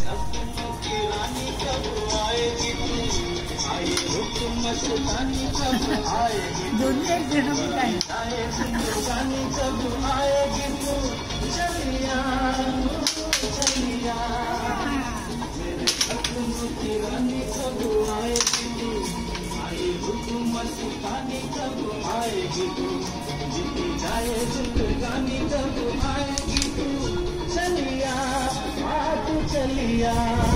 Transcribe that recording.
सपनों की रानी कब आएगी तू, आए हुक्म सुल्तानी कब आएगी, दुनिया जन्म का आए जिंदगानी कब आएगी तू, चलिया चलिया मेरे सपनों की रानी कब आएगी तू, आए हुक्म सुल्तानी कब आएगी तू, जीती जाए जिंदगानी कब आएगी तू, चलिया आ तू चलिया।